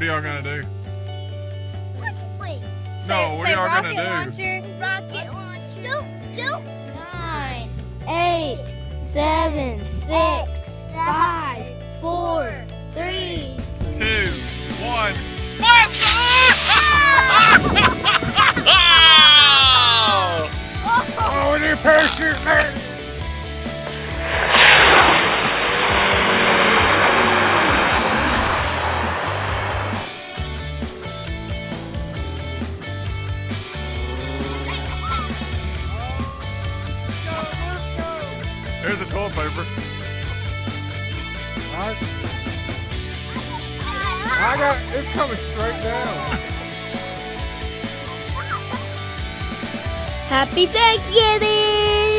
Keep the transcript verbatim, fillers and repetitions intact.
are y'all gonna do? Wait. No, what are y'all gonna do? Launcher, rocket launcher. Don't, don't. Nine, eight, seven, six, five, four, three, Two, one. Blast! Oh, we need a parachute, man! Here's the toilet paper. I, I got it's coming straight down. Happy Thanksgiving!